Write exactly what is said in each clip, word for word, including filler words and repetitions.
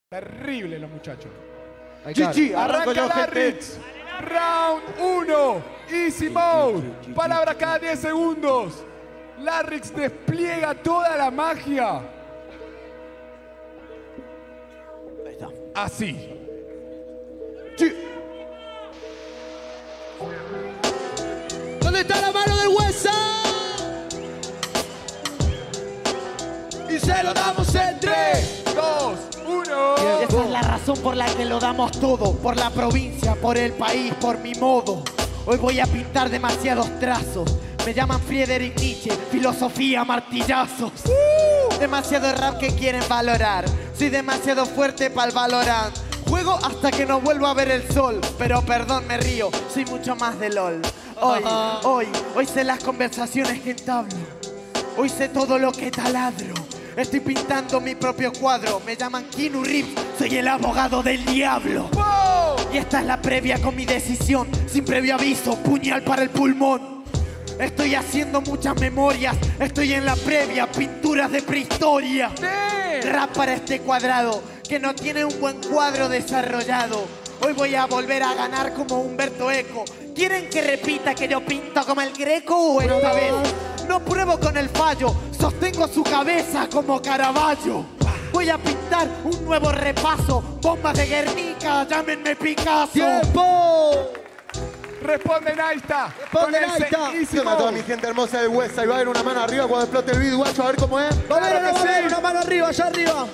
Terrible los muchachos. Chichi, arranca yo, Larrix. Round uno. Easy mode. Palabra cada diez segundos. Larrix despliega toda la magia. Ahí está. Así. Sí. ¿Dónde está la mano del hueso? Y se lo damos en tres, dos, uno. Y esa es la razón por la que lo damos todo. Por la provincia, por el país, por mi modo. Hoy voy a pintar demasiados trazos. Me llaman Friedrich Nietzsche, filosofía, martillazos. uh, Demasiado rap que quieren valorar. Soy demasiado fuerte para el Valorant. Juego hasta que no vuelvo a ver el sol. Pero perdón, me río, soy mucho más de LOL. Hoy, hoy, hoy sé las conversaciones que entablo. Hoy sé todo lo que taladro. Estoy pintando mi propio cuadro. Me llaman Keanu Reeves, soy el abogado del diablo. ¡Wow! Y esta es la previa con mi decisión. Sin previo aviso, puñal para el pulmón. Estoy haciendo muchas memorias. Estoy en la previa, pinturas de prehistoria. ¡Sí! Rap para este cuadrado, que no tiene un buen cuadro desarrollado. Hoy voy a volver a ganar como Humberto Eco. ¿Quieren que repita que yo pinto como el Greco o esta vez? No pruebo con el fallo, sostengo su cabeza como Caravaggio. Voy a pintar un nuevo repaso. Bombas de Guernica, llámenme Picasso. ¡Tiempo! Responde Naista. Responde con ese Naista. Easy ¿Qué onda, toda mode. mi gente hermosa del West? Ahí va a haber una mano arriba cuando explote el video, guacho, a ver cómo es. Va a haber, Claro va a que haber sí. una mano arriba, allá arriba.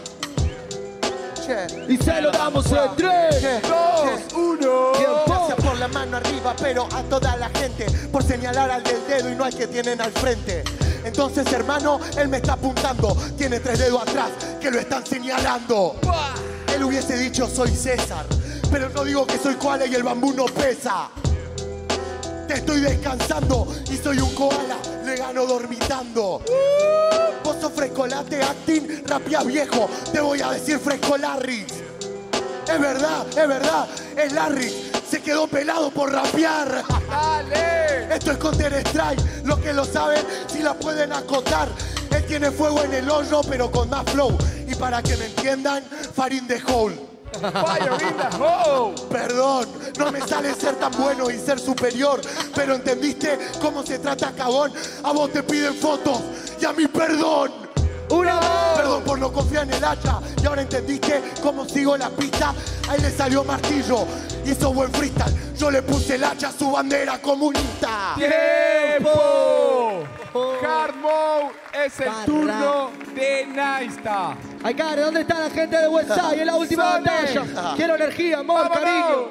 Che, Y se lo damos en tres, che, dos, che. uno. Gracias por la mano arriba, pero a toda la gente por señalar al del dedo y no al que tienen al frente. Entonces, hermano, él me está apuntando. Tiene tres dedos atrás que lo están señalando. Él hubiese dicho soy César, pero no digo que soy koala y el bambú no pesa. Te estoy descansando y soy un koala, le gano dormitando. Vos sos frescolate, acting, rapia viejo, te voy a decir fresco Larrix. Es verdad, es verdad, es Larrix, se quedó pelado por rapear. Dale. Esto es Counter Strike, los que lo saben si la pueden acotar. Él tiene fuego en el hoyo pero con más flow. Y para que me entiendan, Farin de Hole. Fire in the hole. Perdón, no me sale ser tan bueno y ser superior, pero ¿entendiste cómo se trata cagón? A vos te piden fotos y a mí perdón. una más. Perdón por no confiar en el hacha. Y ahora entendiste cómo sigo la pista. Ahí le salió martillo, hizo buen freestyle. Yo le puse el hacha a su bandera comunista. ¡Tiempo! Hard mode es el Barra. turno de Naista. Ay, Care, ¿dónde está la gente de Westside? Es la última Sole. batalla. Quiero energía, amor, ¡Vámonos! cariño.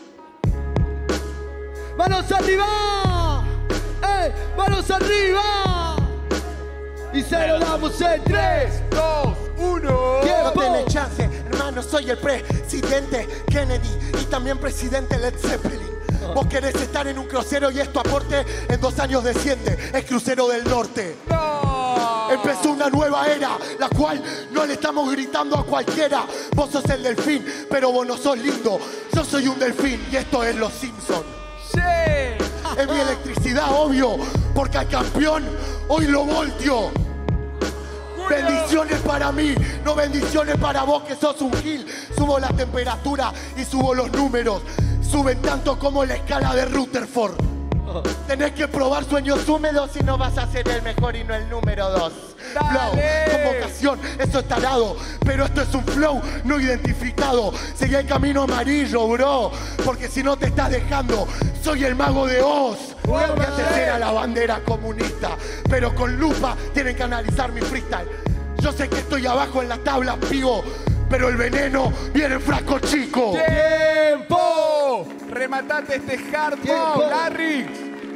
¡Manos arriba! ¡Eh! ¡Manos arriba! Y se lo damos en tres. dos, uno. No Tiempo. tenés chance, hermano, soy el presidente Kennedy y también presidente Led Zeppelin. Vos querés estar en un crucero y esto aporte en dos años desciende, es crucero del norte. No. Empezó una nueva era, la cual no le estamos gritando a cualquiera. Vos sos el delfín, pero vos no sos lindo. Yo soy un delfín y esto es Los Simpsons. Sí. Es mi electricidad, obvio, porque al campeón hoy lo volteo. Bendiciones para mí, no bendiciones para vos que sos un gil. Subo la temperatura y subo los números. Suben tanto como la escala de Rutherford. Tenés que probar sueños húmedos si no vas a ser el mejor y no el número dos. Dale. Flow, convocación, eso es tarado. Pero esto es un flow no identificado. Seguí el camino amarillo, bro, porque si no te estás dejando, soy el mago de Oz. Y antes era la bandera comunista, pero con lupa tienen que analizar mi freestyle. Yo sé que estoy abajo en la tabla, pigo, pero el veneno viene en frasco chico. ¡Tiempo! Rematate este hard Tiempo. mode, Larry.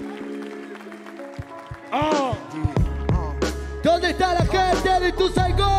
¿Dónde está la gente de tu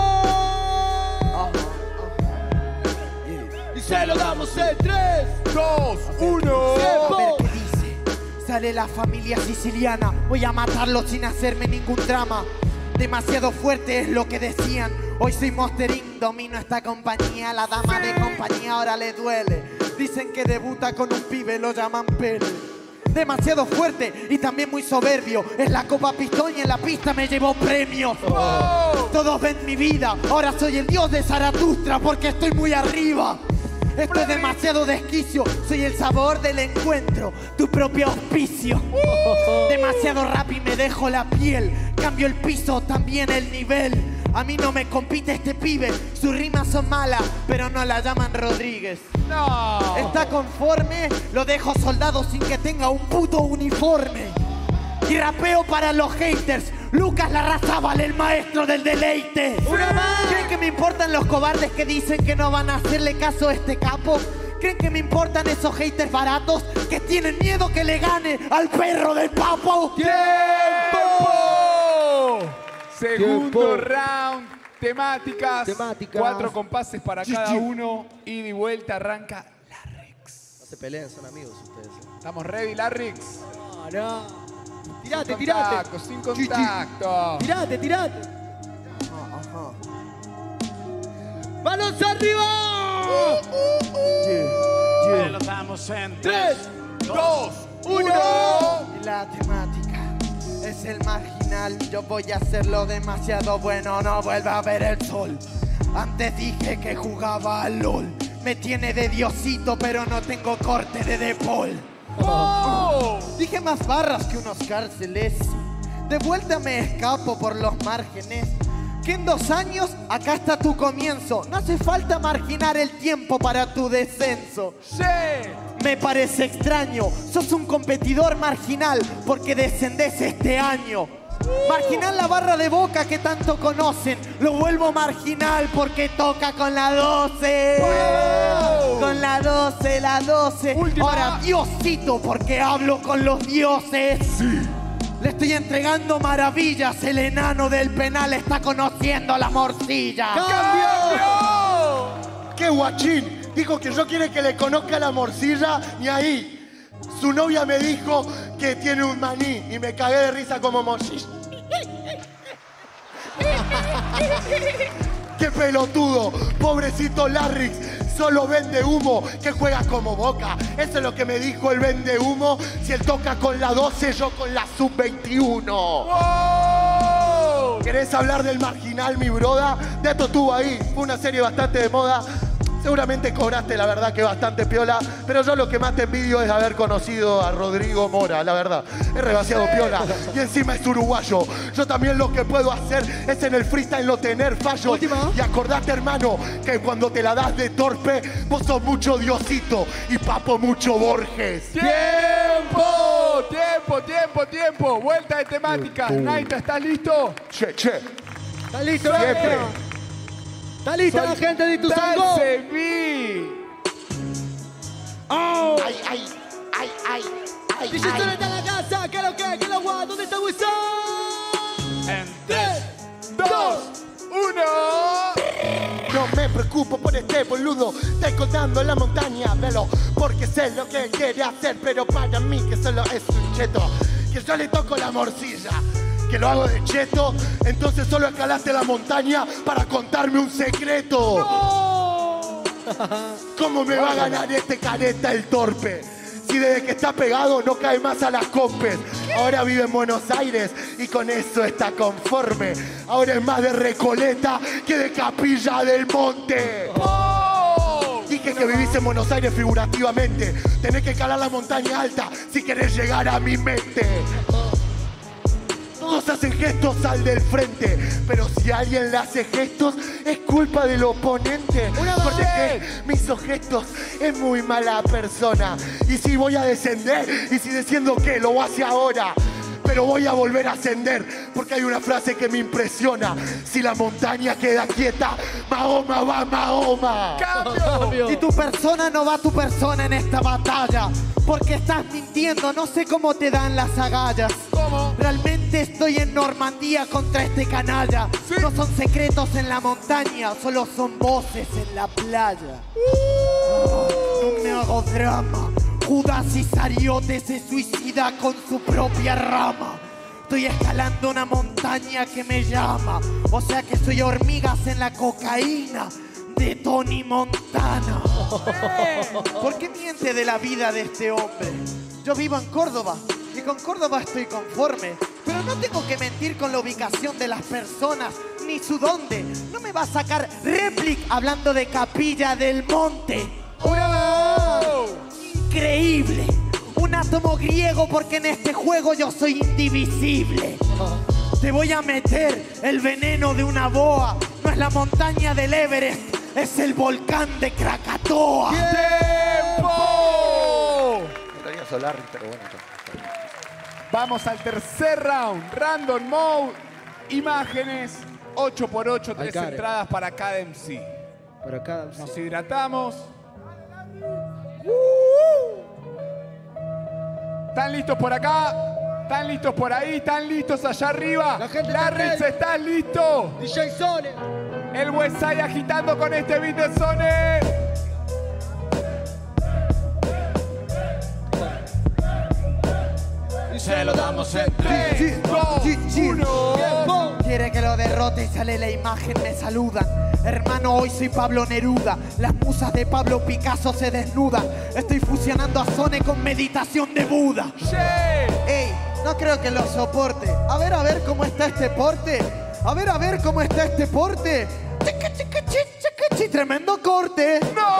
Y se lo damos en tres. dos, uno. A ver qué dice. Sale la familia siciliana. Voy a matarlo sin hacerme ningún drama. Demasiado fuerte es lo que decían. Hoy soy Monster incorporated, domino esta compañía. La dama de compañía ahora le duele. Dicen que debuta con un pibe, lo llaman Pele. demasiado fuerte y también muy soberbio. Es la copa pistón y en la pista me llevó premios. Oh. Todos ven mi vida, ahora soy el dios de Zaratustra porque estoy muy arriba. Esto es demasiado desquicio, soy el sabor del encuentro, tu propio auspicio. Uh. Demasiado rap y me dejo la piel, cambio el piso, también el nivel. A mí no me compite este pibe, sus rimas son malas, pero no la llaman Rodríguez. No. ¿Está conforme? Lo dejo soldado sin que tenga un puto uniforme. Y rapeo para los haters, Lucas Larrazábal, el maestro del deleite. ¡Una más! ¿Creen que me importan los cobardes que dicen que no van a hacerle caso a este capo? ¿Creen que me importan esos haters baratos que tienen miedo que le gane al perro del papo? ¡Tiempo! Segundo Tiempo. round, temáticas. Temáticas. Cuatro compases para Chi, cada chi. uno. Ida y vuelta, arranca Larrix. No se peleen, son amigos ustedes. ¿eh? ¿Estamos ready, Larrix? No, no. Tirate, Sin tirate. contacto, sin Chi, chi. contacto. Tirate, tirate. ¡Manos arriba! Ahí lo damos en Tres, Dos, uno. La temática es el marginal. Yo voy a hacerlo demasiado bueno, no vuelva a ver el sol. Antes dije que jugaba al LOL. Me tiene de diosito, pero no tengo corte de De Paul. Oh. Dije más barras que unos cárceles. De vuelta me escapo por los márgenes. Que en dos años acá está tu comienzo. No hace falta marginar el tiempo para tu descenso. Sí. Me parece extraño, sos un competidor marginal porque descendés este año. Marginal la barra de Boca que tanto conocen. Lo vuelvo marginal porque toca con la doce. Wow. Con la doce, la doce. Última. Ahora Diosito porque hablo con los dioses. Sí. Le estoy entregando maravillas. El enano del penal está conociendo la morcilla. ¡Cambio! ¡Qué guachín! Dijo que yo quiere que le conozca la morcilla, ni ahí. Su novia me dijo que tiene un maní y me cagué de risa como morcilla. ¡Qué pelotudo! Pobrecito Larrix, solo vende humo, que juega como Boca. Eso es lo que me dijo el vende humo. Si él toca con la doce, yo con la sub veintiuno. ¡Wow! ¿Querés hablar del marginal, mi broda? De esto estuvo ahí, fue una serie bastante de moda. Seguramente cobraste, la verdad, que bastante piola, pero yo lo que más te envidio es haber conocido a Rodrigo Mora, la verdad. Es demasiado piola y encima es uruguayo. Yo también lo que puedo hacer es en el freestyle no tener fallos. Última. Y acordate, hermano, que cuando te la das de torpe, vos sos mucho Diosito y Papo mucho Borges. ¡Tiempo! ¡Tiempo, tiempo, tiempo! Vuelta de temáticas. Naita, ¿estás listo? Che, che, ¿Está listo? siempre. ¿Está lista la gente de Ituzaingó? ¡Dance me! ¡Oh! Ay, ay, ay, ay, ay, D J Sol ay. está en la casa. ¿Qué es lo que? ¿Qué es lo guay? ¿Dónde está Wilson? En Tres, ¡Dos! ¡Uno! No me preocupo por este boludo, está encontrando la montaña, velo, porque sé lo que él quiere hacer, pero para mí que solo es un cheto, que yo le toco la morcilla, que lo hago de cheto, entonces solo escalaste la montaña para contarme un secreto. ¡No! ¿Cómo me va a ganar este careta el torpe? Si desde que está pegado no cae más a las compes. Ahora vive en Buenos Aires y con eso está conforme. Ahora es más de Recoleta que de Capilla del Monte. ¡Oh! Dije que vivís en Buenos Aires figurativamente. Tenés que escalar la montaña alta si querés llegar a mi mente. Todos hacen gestos al del frente, pero si alguien le hace gestos es culpa del oponente. Porque que me hizo gestos es muy mala persona. Y si voy a descender, y si desciendo qué, lo hace ahora. Pero voy a volver a ascender, porque hay una frase que me impresiona. Si la montaña queda quieta, Mahoma va Mahoma. ¡Cambio! Y tu persona no va tu persona en esta batalla, porque estás mintiendo, no sé cómo te dan las agallas. ¿Cómo? Realmente estoy en Normandía contra este canalla. ¿Sí? No son secretos en la montaña, solo son voces en la playa. No me hago drama. Judas Iscariote se suicida con su propia rama. Estoy escalando una montaña que me llama. O sea que soy hormigas en la cocaína de Tony Montana. ¿Por qué miente de la vida de este hombre? Yo vivo en Córdoba y con Córdoba estoy conforme. Pero no tengo que mentir con la ubicación de las personas ni su dónde. No me va a sacar réplica hablando de Capilla del Monte. ¡Oh! Increíble. Un átomo griego porque en este juego yo soy indivisible. Te voy a meter el veneno de una boa. No es la montaña del Everest, es el volcán de Krakatoa. ¡Tiempo! Tenía Solar, pero bueno. Vamos al tercer round. Random mode. Imágenes. ocho por ocho, tres Alcare. entradas para cada M C. Por acá. Nos hidratamos. ¿Están listos por acá? ¿Están listos por ahí? ¿Están listos allá arriba? La gente está Larrix, ready. ¿estás listo? D J Sone. El Westside agitando con este beat de Sone. Y Se lo damos en tres, dos, uno. Tiempo. Quiere que lo derrote y sale la imagen, me saludan. Hermano, hoy soy Pablo Neruda. Las musas de Pablo Picasso se desnudan. Estoy fusionando a Sone con meditación de Buda. Yeah. Ey, no creo que lo soporte. A ver, a ver cómo está este porte. A ver, a ver cómo está este porte. Chiqui, chiqui, chi, chiqui, chi, tremendo corte.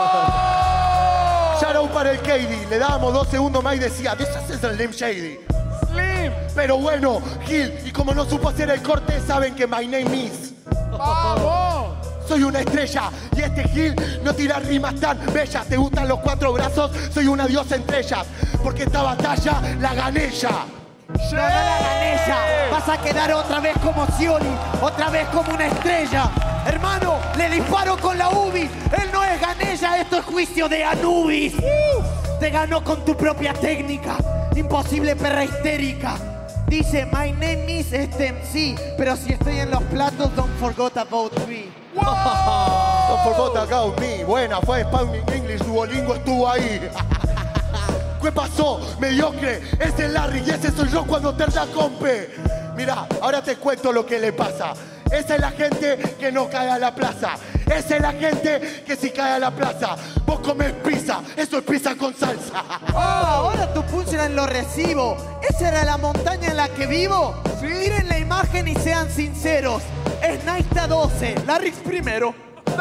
¡No! Shout out para el K D. Le dábamos dos segundos más y decía, this is the Slim Shady. Slim. Pero bueno, Gil, y como no supo hacer el corte, saben que my name is. ¡Vamos! Soy una estrella y este Gil no tira rimas tan bellas. ¿Te gustan los cuatro brazos? Soy una diosa entre ellas. Porque esta batalla la gané ya. No, no la gané ya. Vas a quedar otra vez como Scioli, otra vez como una estrella. Hermano, le disparo con la U B I. Él no es Ganella, esto es juicio de Anubis. Te ganó con tu propia técnica. Imposible perra histérica. Dice, my name is este M C. Pero si estoy en los platos, don't forget about me. Don't forget about me. Buena, fue Spawning English, Duolingo estuvo ahí. ¿Qué pasó? Mediocre. Ese es Larry y ese soy yo cuando te da compe. Mira, ahora te cuento lo que le pasa. Esa es la gente que no cae a la plaza. Esa es la gente que si cae a la plaza. Vos comés pizza, eso es pizza con salsa. Oh, ahora tu punchline lo recibo. ¿Esa era la montaña en la que vivo? Sí. Miren la imagen y sean sinceros. Es Naista doce, Larrix primero. ¡No!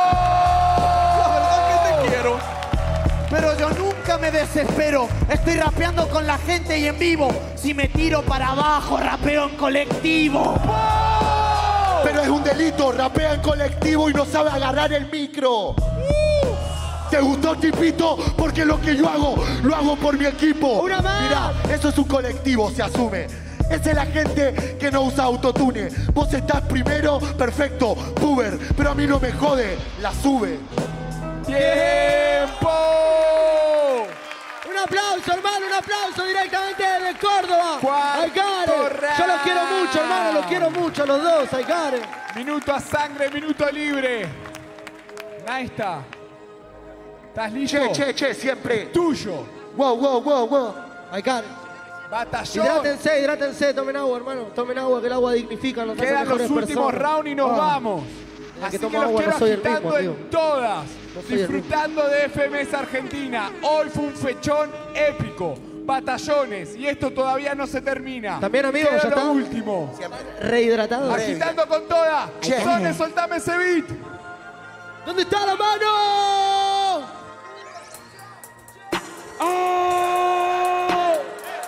La verdad que te quiero. Pero yo nunca me desespero. Estoy rapeando con la gente y en vivo. Si me tiro para abajo, rapeo en colectivo. Pero es un delito, rapea en colectivo y no sabe agarrar el micro. ¿Te gustó, tipito? Porque lo que yo hago, lo hago por mi equipo. ¡Una más! Mirá, eso es un colectivo, se asume. Esa es la gente que no usa autotune. Vos estás primero, perfecto, puber. Pero a mí no me jode, la sube. ¡Tiempo! Un aplauso, hermano, un aplauso directamente desde Córdoba. Cuarto Alcare. Yo los quiero mucho, hermano, los quiero mucho, los dos, Alcare. Minuto a sangre, minuto libre. Naista. ¿Estás listo? Che, che, che, siempre. Tuyo. Wow, wow, wow, wow. Alcare. Batallón. Hidrátense, hidrátense, tomen agua, hermano. Tomen agua, que el agua dignifica, nos hace Quedan los mejores últimos personas. rounds y nos Ah. vamos. Desde Así que que, tomo los agua quiero no soy el agitando mismo, en amigo. todas. No soy el Disfrutando de F M S Argentina. Hoy fue un fechón épico. Batallones. Y esto todavía no se termina. También, amigo, Queda ya lo está. último. Rehidratado. Agitando con todas. Che. Sone, soltame ese beat. ¿Dónde está la mano? ¡Oh!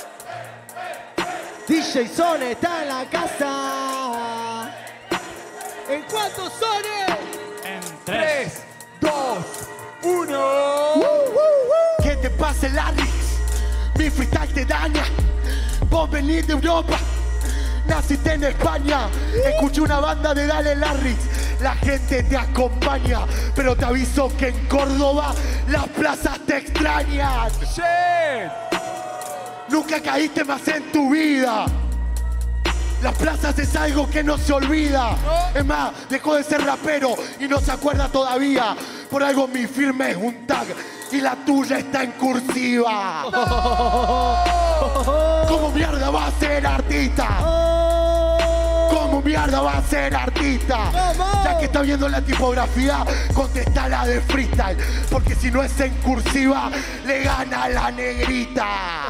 D J Sone está en la casa. ¿En cuántos Sone? En tres. tres, dos, uno. ¿Qué te pasa, Larrix? Mi freestyle te daña. Vos venís de Europa, naciste en España. Escuché una banda de Dale Larrix. La gente te acompaña, pero te aviso que en Córdoba las plazas te extrañan. Shit. Nunca caíste más en tu vida. Las plazas es algo que no se olvida. Es más, dejó de ser rapero y no se acuerda todavía. Por algo mi firma es un tag y la tuya está en cursiva. ¿Cómo mierda va a ser artista? ¿Cómo mierda va a ser artista. ¡Vamos! Ya que está viendo la tipografía, contestala de freestyle. Porque si no es en cursiva, le gana la negrita.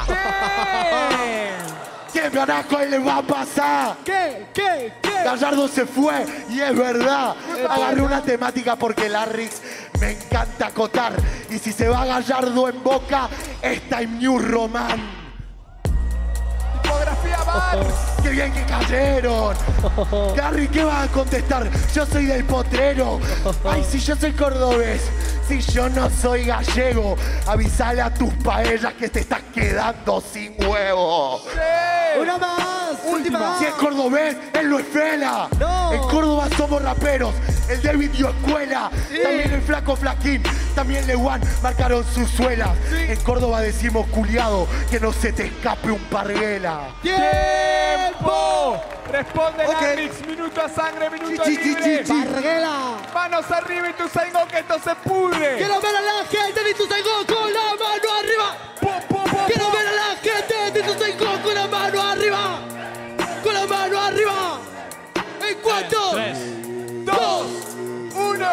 ¿Qué carajo le va a pasar? ¿Qué? ¿Qué? ¿Qué? Gallardo se fue y es verdad. Agarré una temática porque Larrix me encanta acotar. Y si se va Gallardo en Boca, es Time New Roman. Tipografía Mars. ¡Qué bien que cayeron! Larry, ¿qué vas a contestar? Yo soy del Potrero. Ay, si yo soy cordobés. Si yo no soy gallego, avisale a tus paellas que te estás quedando sin huevo. Sí. Una más. Última. Si es cordobés, él lo es Fela. No. En Córdoba somos raperos. El David dio escuela. Sí. También el flaco Flaquín. También Lewan marcaron sus suelas. Sí. En Córdoba decimos culiado, que no se te escape un parguela. ¡Tiempo! Responde Ok. Larrix, minuto a sangre, minuto Chi, chi, chi, libre. chi, chi. Parguela. Manos arriba y tu Saigo que esto se pudre. Quiero ver a la gente de Ituzaingó con la mano arriba. Po, po, po, Quiero po. ver a la gente de Ituzaingó con la mano arriba. Con la mano arriba. En cuanto. Tres. Dos, uno.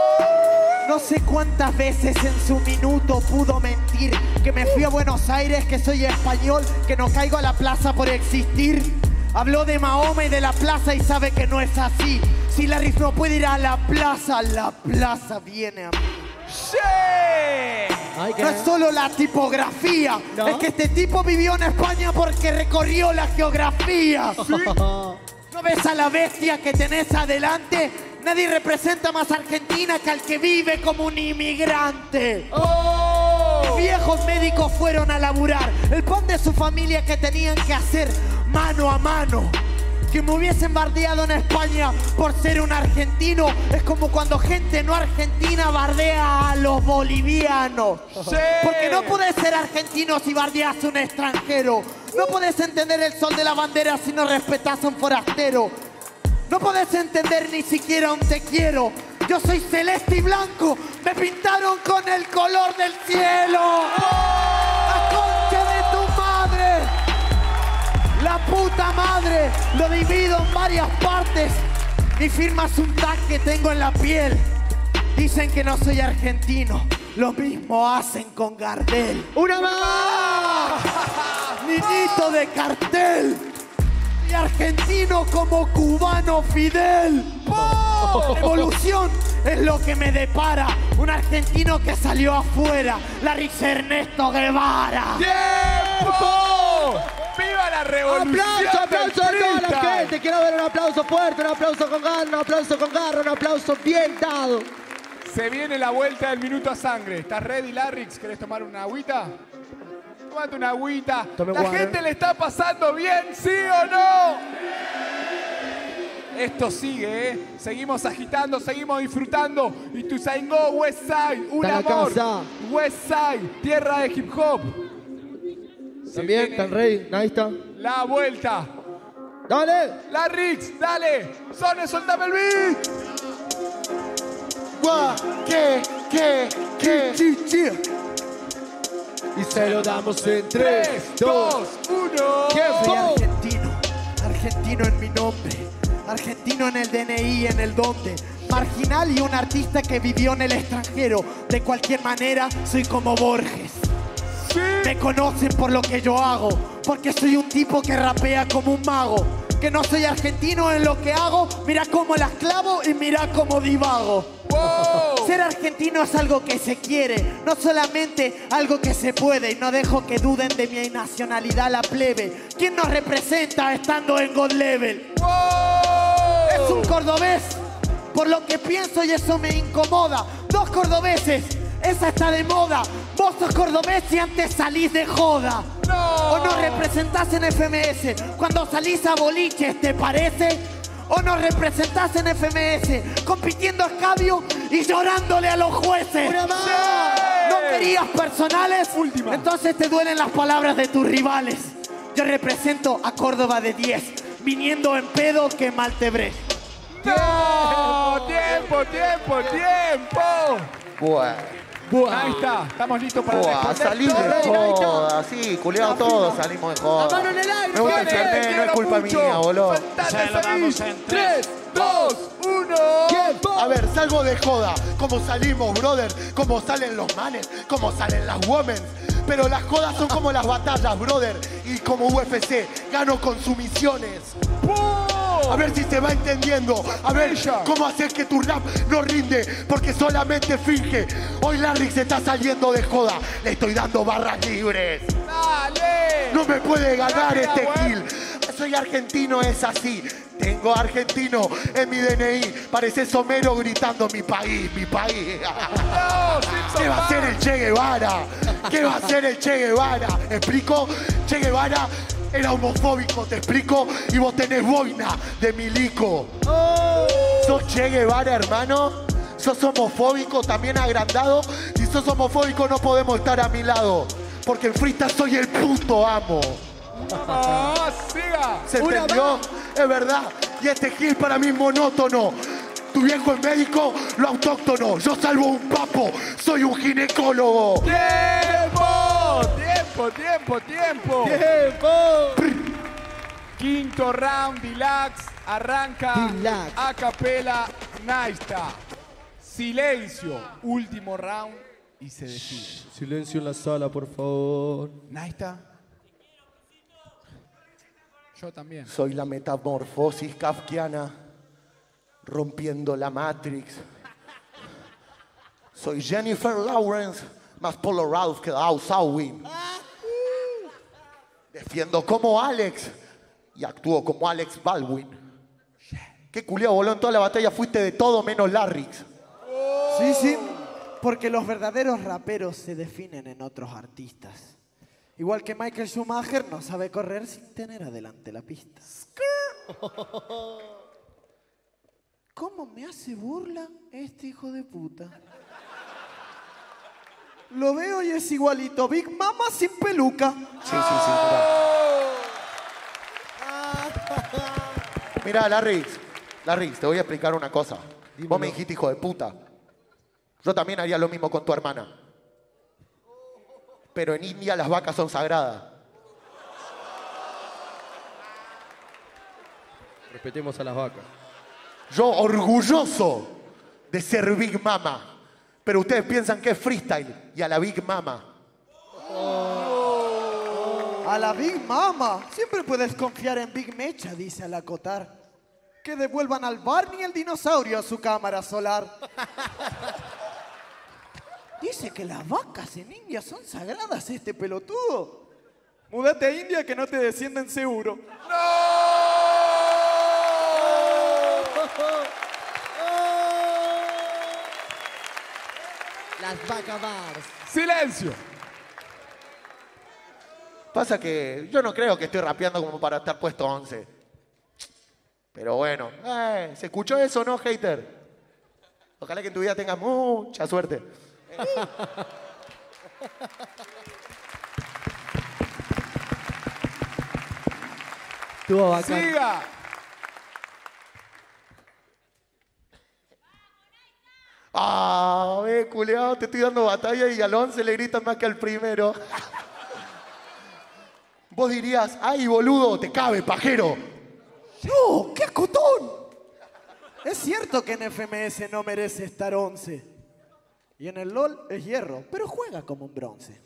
No sé cuántas veces en su minuto pudo mentir que me fui a Buenos Aires, que soy español, que no caigo a la plaza por existir. Habló de Mahoma y de la plaza y sabe que no es así. Si Larrix no puede ir a la plaza, la plaza viene a mí. ¡Sí! Ay, No es solo la tipografía, ¿No? es que este tipo vivió en España porque recorrió la geografía. ¿No ves a la bestia que tenés adelante? Nadie representa más a Argentina que al que vive como un inmigrante. ¡Oh! Viejos médicos fueron a laburar el pan de su familia que tenían que hacer mano a mano. Que me hubiesen bardeado en España por ser un argentino es como cuando gente no argentina bardea a los bolivianos. Sí. Porque no podés ser argentino si bardeas a un extranjero. No podés entender el sol de la bandera si no respetás a un forastero. No podés entender ni siquiera un te quiero. Yo soy celeste y blanco. Me pintaron con el color del cielo. ¡La concha de tu madre! La puta madre. Lo divido en varias partes. Mi firma es un tag que tengo en la piel. Dicen que no soy argentino. Lo mismo hacen con Gardel. ¡Una más! Niñito de cartel. Y argentino como cubano Fidel. ¡Oh! Evolución es lo que me depara. Un argentino que salió afuera. Larrix Ernesto Guevara. ¡Tiempo! ¡Viva la revolución! ¡Aplauso, aplauso a del toda la freestyle! gente! Quiero ver un aplauso fuerte, un aplauso con garra, un aplauso con garra, un aplauso bien dado. Se viene la vuelta del minuto a sangre. ¿Estás ready, Larrix? ¿Querés tomar una agüita? Tómate una agüita. Tome ¿La water. gente le está pasando bien, sí o no? Esto sigue, ¿eh? Seguimos agitando, seguimos disfrutando. Ituzaingó, West Side, un Está la amor. casa. West Side, tierra de hip hop. Se También, viene ¿están ready? Ahí está. la vuelta. ¡Dale! Larrix, dale. Sone, soltame el beat. Guau, ¿Qué? ¿Qué? ¿Qué? Chi, chi. Y se lo damos en tres, tres, dos, dos, uno. Soy argentino, argentino en mi nombre, argentino en el D N I, en el donde, marginal y un artista que vivió en el extranjero. De cualquier manera, soy como Borges. Sí. Me conocen por lo que yo hago, porque soy un tipo que rapea como un mago. Que no soy argentino en lo que hago, mira cómo las clavo y mira cómo divago. Wow. Ser argentino es algo que se quiere, no solamente algo que se puede. Y no dejo que duden de mi nacionalidad la plebe. ¿Quién nos representa estando en God Level? Wow. Es un cordobés, por lo que pienso y eso me incomoda. Dos cordobeses, esa está de moda. Vos sos cordobés y antes salís de joda. No. O nos representás en F M S cuando salís a boliches, ¿te parece? O nos representás en F M S compitiendo a escabio y llorándole a los jueces. ¡Una más! ¿No querías personales? Última. Entonces te duelen las palabras de tus rivales. Yo represento a Córdoba de diez, viniendo en pedo que mal te bre. No. Tiempo, tiempo, tiempo. Bueno. Buah. Ahí está, estamos listos para Buah, responder. salí de todo. joda, sí, culiados todos salimos de joda. La mano en el aire, Me gusta el ¿quién es? internet, no es Quiero culpa mucho. mía, boludo. Faltate Se lo salir. damos en tres, dos, uno. ¿Quién va? A ver, salgo de joda, como salimos, brother, como salen los manes, como salen las women. Pero las jodas son como las batallas, brother, y como U F C, gano con sumisiones. A ver si se va entendiendo. A ver cómo hacer que tu rap no rinde, porque solamente finge. Hoy Larry se está saliendo de joda, le estoy dando barras libres. Dale. No me puede ganar Dale, este güey. kill. Soy argentino, es así. Tengo argentino en mi D N I. Parece Homero gritando mi país, mi país. No, Simpson ¿Qué va a hacer el Che Guevara? ¿Qué va a hacer el Che Guevara? ¿Explico? Che Guevara era homofóbico, te explico. Y vos tenés boina de milico. ¿Sos Che Guevara, hermano? ¿Sos homofóbico, también agrandado? Si sos homofóbico no podemos estar a mi lado. Porque en freestyle soy el puto amo. Ah, siga. ¿Se Una entendió? Es verdad. Y este kill para mí es monótono. Tu viejo es médico, lo autóctono. Yo salvo un papo, soy un ginecólogo. ¡Tiempo! ¡Tiempo, tiempo, tiempo! ¡Tiempo! Quinto round, Deluxe. Arranca Deluxe. a capela Naista. Silencio. Último round y se decide. Silencio en la sala, por favor. Naista. Yo también. Soy la metamorfosis kafkiana, rompiendo la Matrix. Soy Jennifer Lawrence, más Polo Ralph que Ao Sawin. Defiendo como Alex y actúo como Alex Baldwin. Qué culiao, boludo, en toda la batalla fuiste de todo menos Larrix. Sí, sí, porque los verdaderos raperos se definen en otros artistas. Igual que Michael Schumacher no sabe correr sin tener adelante la pista. ¿Cómo me hace burla este hijo de puta? Lo veo y es igualito. Big Mama sin peluca. Sí, sí, sí. Mirá, mirá Larrix, Larrix, te voy a explicar una cosa. Vos me dijiste hijo de puta. Yo también haría lo mismo con tu hermana. Pero en India las vacas son sagradas. Respetemos a las vacas. Yo orgulloso de ser Big Mama. Pero ustedes piensan que es freestyle y a la Big Mama. A la Big Mama. Siempre puedes confiar en Big Mecha, dice Alacotar. Que devuelvan al Barney el dinosaurio a su cámara solar. Dice que las vacas en India son sagradas, este pelotudo. Múdate a India que no te descienden seguro. Las vacas bars. Silencio. Pasa que yo no creo que estoy rapeando como para estar puesto once. Pero bueno, eh, ¿se escuchó eso, no, hater? Ojalá que en tu vida tengas mucha suerte. Estuvo bacán. Siga. Ah, ve, culeado, te estoy dando batalla y al once le gritan más que al primero. Vos dirías, ay, boludo, te cabe, pajero. ¡No! ¡Qué acotón! Es cierto que en F M S no merece estar once. Y en el LOL es hierro, pero juega como un bronce.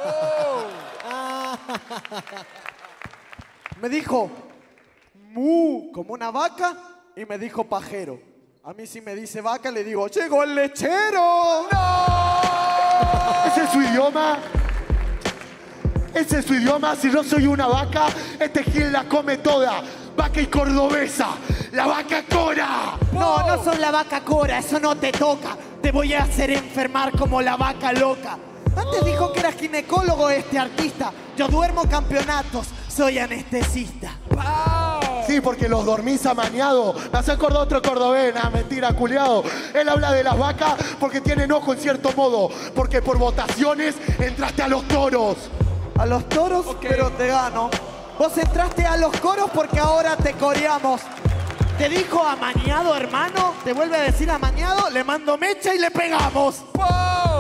Me dijo, mu, como una vaca, y me dijo pajero. A mí si me dice vaca le digo, ¡llegó el lechero! ¿Ese es su idioma? Ese es su idioma. Si yo soy una vaca, este Gil la come toda. Vaca y cordobesa, la vaca Cora. No, no son la vaca Cora, eso no te toca. Te voy a hacer enfermar como la vaca loca. Antes dijo que era ginecólogo este artista. Yo duermo campeonatos, soy anestesista. Sí, porque los dormís amañado. Me hace acordar otro cordobés, nah, mentira, culiado. Él habla de las vacas porque tienen ojo en cierto modo. Porque por votaciones entraste a los toros. A los toros, pero te gano. Vos entraste a los coros porque ahora te coreamos. ¿Te dijo amañado, hermano? ¿Te vuelve a decir amañado? Le mando mecha y le pegamos. ¡Wow!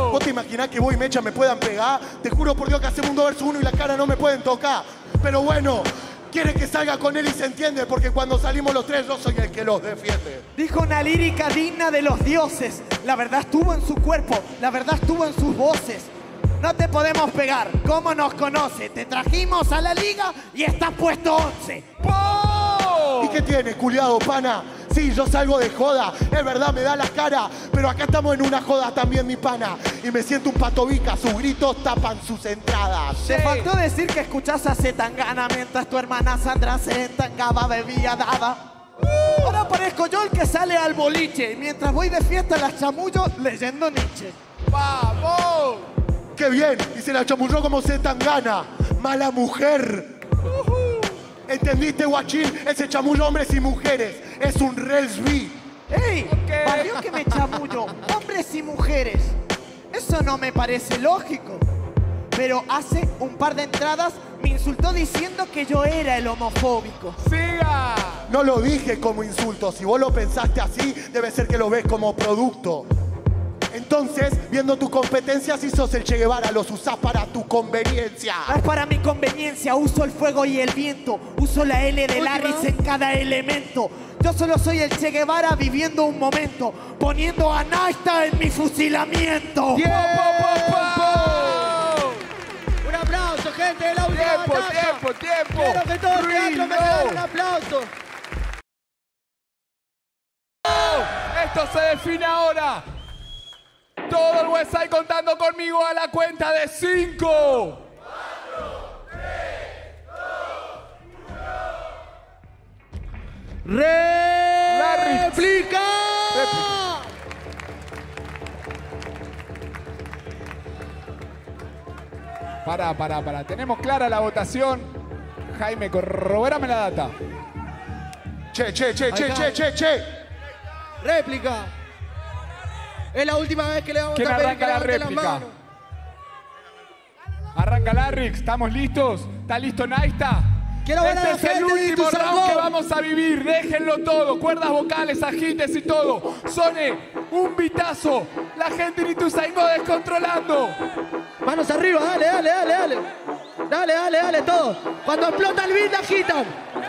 ¿Vos te imaginás que vos y Mecha me puedan pegar? Te juro por Dios que hacemos un dos versus uno y la cara no me pueden tocar. Pero bueno, quiere que salga con él y se entiende, porque cuando salimos los tres yo soy el que los defiende. Dijo una lírica digna de los dioses. La verdad estuvo en su cuerpo, la verdad estuvo en sus voces. No te podemos pegar, ¿cómo nos conoce? Te trajimos a la liga y estás puesto once. ¡Pum! ¿Y qué tiene, culiado, pana? Sí, yo salgo de joda, es verdad, me da la cara, pero acá estamos en una joda también, mi pana. Y me siento un patobica, sus gritos tapan sus entradas. Te faltó decir que escuchás a Zetangana mientras tu hermana Sandra se entangaba bebida dada. Ahora parezco yo el que sale al boliche y mientras voy de fiesta las chamullo leyendo Nietzsche. ¡Vamos! ¡Qué bien! Y se la chamulló como Zetangana. ¡Mala mujer! Uh-huh. ¿Entendiste, guachín? Ese chamullo hombres y mujeres. Es un Relsby. ¡Ey! Okay. Valió que me chamullo. Hombres y mujeres. Eso no me parece lógico. Pero hace un par de entradas me insultó diciendo que yo era el homofóbico. ¡Siga! No lo dije como insulto. Si vos lo pensaste así, debe ser que lo ves como producto. Entonces, viendo tu competencia, si sos el Che Guevara, los usás para tu conveniencia. No es para mi conveniencia, uso el fuego y el viento. Uso la L de Larris en cada elemento. Yo solo soy el Che Guevara viviendo un momento, poniendo a Naista en mi fusilamiento. ¡Tiempo! Un aplauso, gente de la última ¡Tiempo, batalla. tiempo, tiempo! Quiero que todo el teatro me regale un Reload. aplauso. Esto se define ahora. Todo el West Side contando conmigo a la cuenta de cinco. ¡Réplica! Pará, pará, pará. Tenemos clara la votación. Jaime, corrobérame la data. Che, che, che, che, Acá. che, che, che. ¡Réplica! Es la última vez que le vamos ¿Quién a pedir arranca que la levante las réplica? manos. Arranca Larrix, ¿estamos listos? ¿Está listo Naista? Quiero ver a Este la es el gente de último round Ituzaingó. que vamos a vivir. Déjenlo todo. Cuerdas vocales, agites y todo. Sone, un vitazo. La gente de Ituzaingó descontrolando. Manos arriba, dale, dale, dale, dale. Dale, dale, dale, todo. Cuando explota el beat, agitan.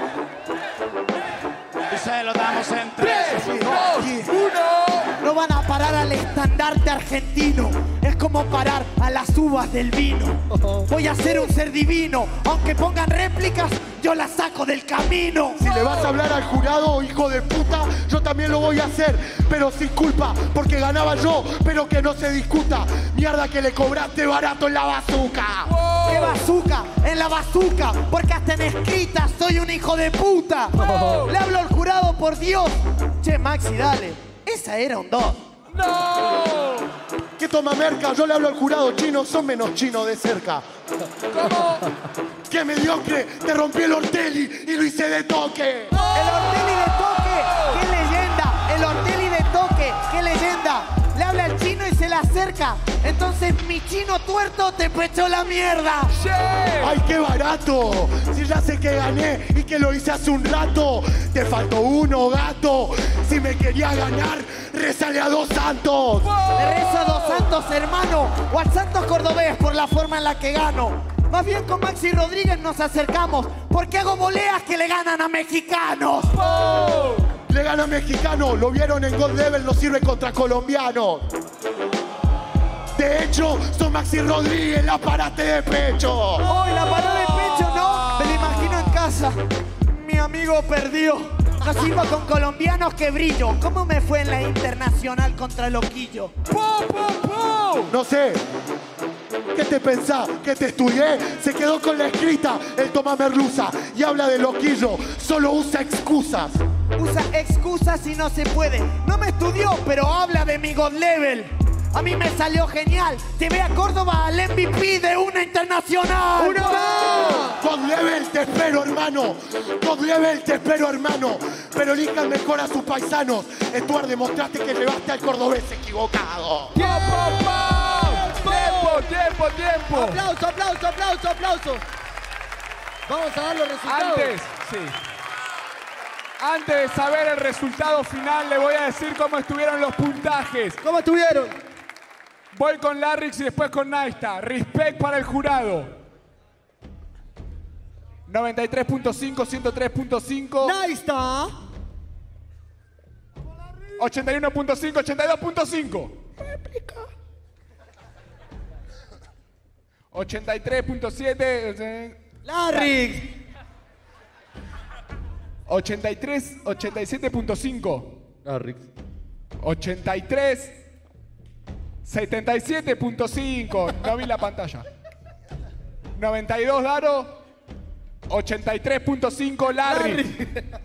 Y se lo damos en tres. tres, dos, uno. No van a parar al estandarte argentino. Es como parar a las uvas del vino. Voy a ser un ser divino. Aunque pongan réplicas, yo las saco del camino. Si le vas a hablar al jurado, hijo de puta, yo también lo voy a hacer, pero sin culpa, porque ganaba yo, pero que no se discuta. Mierda que le cobraste barato en la bazuca. ¡Qué bazooka! En la bazooka, porque hasta en escrita soy un hijo de puta. Le hablo al jurado, por Dios. Che, Maxi, dale. Esa era un dos. ¡No! ¿Qué toma merca? Yo le hablo al jurado chino, son menos chinos de cerca. ¿Cómo? ¡Qué mediocre! Te rompí el Ortelli y lo hice de toque. El Ortelli de toque, qué leyenda. El Ortelli de toque, qué leyenda. Le habla al chino y se le acerca. Entonces mi chino tuerto te pechó la mierda. ¡Che! ¡Ay, qué barato! Si ya sé que gané y que lo hice hace un rato. Te faltó uno, gato. Si me quería ganar, rezale a dos santos. Le rezo a dos santos, hermano, o al santos cordobés por la forma en la que gano. Más bien con Maxi Rodríguez nos acercamos, porque hago voleas que le ganan a mexicanos. ¡Oh! Le gana mexicano, lo vieron en God Level, no sirve contra colombianos. De hecho, son Maxi Rodríguez, la parate de pecho. Hoy la paró de pecho, ¿no? Me lo imagino en casa. Mi amigo perdió. No sirvo con colombianos que brillo. ¿Cómo me fue en la internacional contra Loquillo? ¡Pum, pum, pum! No sé. ¿Qué te pensás? ¿Que te estudié? Se quedó con la escrita el Tomás Merluza y habla de loquillo. Solo usa excusas. Usa excusas si no se puede. No me estudió, pero habla de mi God Level. A mí me salió genial. Llevé a Córdoba al M V P de una internacional. ¡Uno más! God Level te espero, hermano. God Level te espero, hermano. Pero elijan mejor a sus paisanos. Estuar, demostraste que llevaste al cordobés equivocado. ¡Tiempo, tiempo, tiempo, tiempo! Aplauso, aplauso, aplauso, aplauso. Vamos a dar los resultados. Antes, sí. Antes de saber el resultado final, le voy a decir cómo estuvieron los puntajes. ¿Cómo estuvieron? Voy con Larrix y después con Naista. Respect para el jurado. noventa y tres punto cinco, ciento tres punto cinco. Naista. ochenta y uno punto cinco, ochenta y dos punto cinco. ochenta y tres punto siete. Larrix. ochenta y tres, ochenta y siete punto cinco. Larrix. ochenta y tres, setenta y siete punto cinco. No vi la pantalla. noventa y dos Daro. ochenta y tres punto cinco Larry.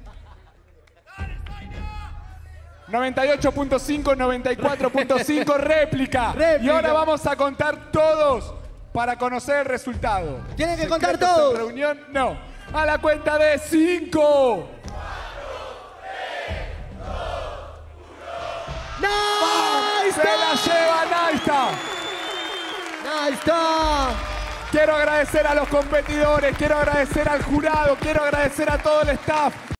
noventa y ocho punto cinco, noventa y cuatro punto cinco réplica. Réplica. Y ahora vamos a contar todos para conocer el resultado. ¿Tienen que contar ¿Secretos todos? en reunión? No. A la cuenta de cinco. Se la lleva Naista. Naista. Quiero agradecer a los competidores, quiero agradecer al jurado, quiero agradecer a todo el staff.